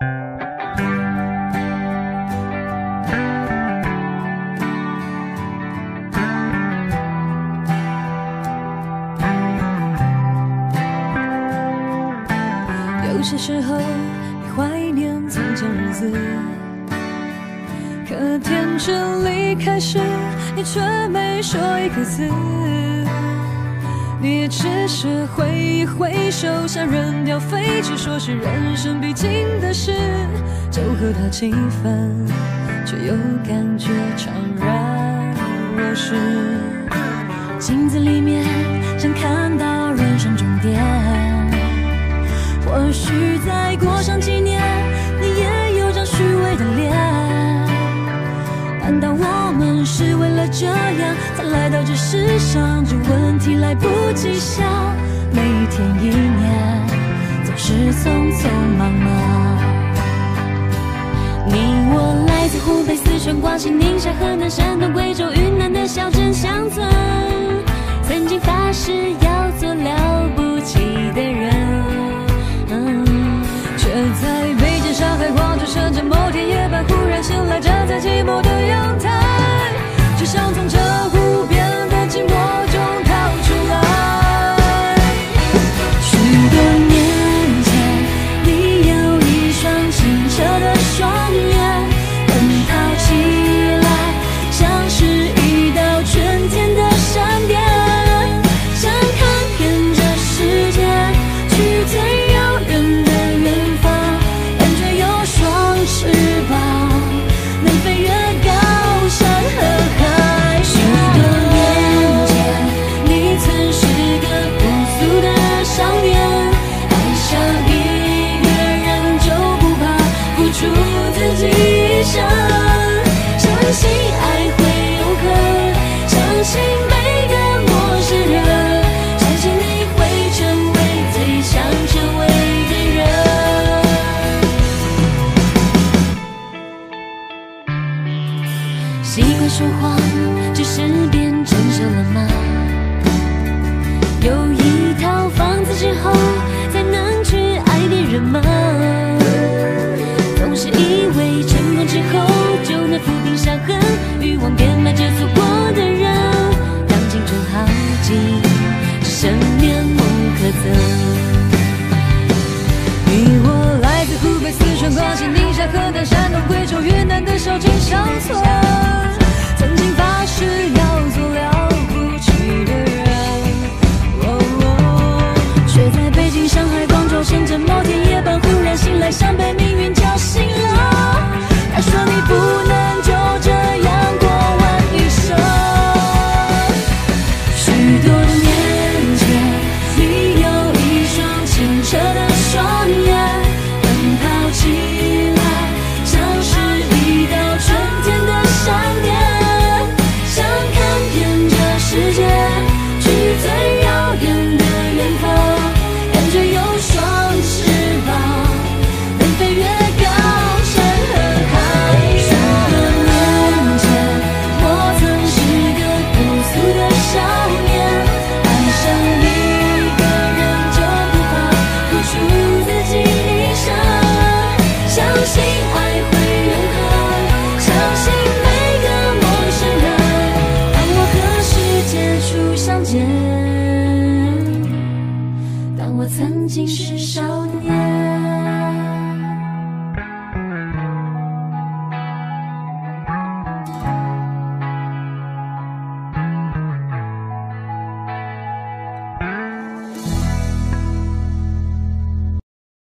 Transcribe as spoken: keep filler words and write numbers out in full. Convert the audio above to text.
有些时候你怀念从前日子，可天真离开时，你却没说一个字。你也只是挥一挥手，想扔掉废纸，说是人生必经的事，就和他气氛，却又感觉怅然若失。镜子里面想看到人生终点，或许再过上几年，你也有张虚伪的脸。难道我们是为了这样才来到这世上？这问题来不及想，每一天一年总是匆匆忙忙。你我来自湖北、四川、广西、宁夏、河南、山东、贵州、云南的小镇乡村，曾经发誓要做了不起的人，却在北京、上海、广州、深圳某天夜半忽然醒来，站在寂寞的阳台，只想从这无边的寂寞中逃出来。许多年前，你有一双清澈的双眼，奔跑起来像是一道春天的闪电，想看遍这世界，去最遥远的远方，但却有双翅膀，能飞越高山和海。许多年前，你曾是个朴素的少年，爱上一个人就不怕付出自己一生，相信爱会永恒，相信每个陌生人，相信你会成为最想成为的人。习惯说谎，只是变成熟了吗？有一套房子之后，才能去爱别人吗？总是以为成功之后就能抚平伤痕，欲望变卖着错过的人，当青春耗尽，只剩面目可憎。你我来自湖北、四川、广西、宁夏、河南、山东、贵州、云南的小镇乡村，